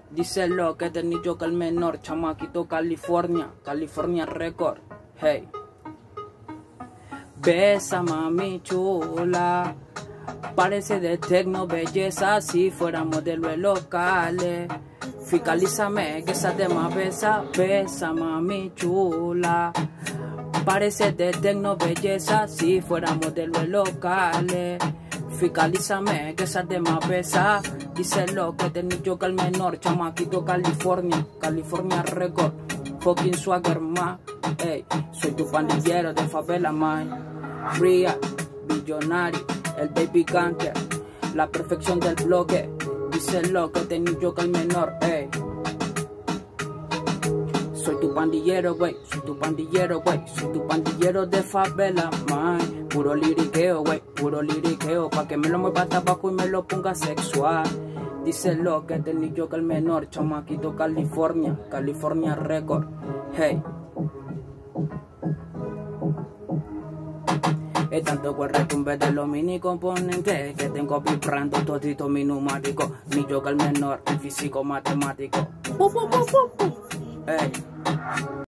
Dice lo que tenía yo que el menor, chamaquito California, California Record, hey. Besa mami chula, parece de tecno belleza, si fuera modelo de locales. Fiscalízame que esa tema besa, besa mami chula, parece de tecno belleza, si fuera modelo de locales. Fiscalízame que esa tema besa, dice lo que tenía yo que el menor, chamaquito California, California Record, fucking swagger ma, hey, soy tu pandillero de favela man. Ria, billonario, el baby gangster, la perfección del bloque, dice lo que tenía yo que el menor, ey. Soy tu pandillero, güey, soy tu pandillero, güey, soy tu pandillero de favela, man. Puro liriqueo, güey, puro liriqueo, pa' que me lo mueva tabaco y me lo ponga sexual. Dice lo que tenía yo que el menor, chamaquito California, California Record, hey. Es tanto que retumbe de los mini componentes que tengo vibrando todito mi neumático. Ni yo que el menor, el físico matemático. Ey.